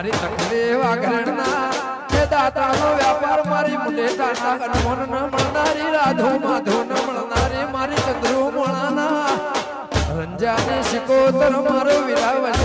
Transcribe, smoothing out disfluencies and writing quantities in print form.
મારી તકલીફ વાગરણના હે દાતાનો વ્યાપાર મારી મુંડેટાના કનમોન ન મળનારી રાધો માધો ન મળનારી મારી ચંદ્રુ મોણાના રંજાની શિકોતર મારો વિરાવન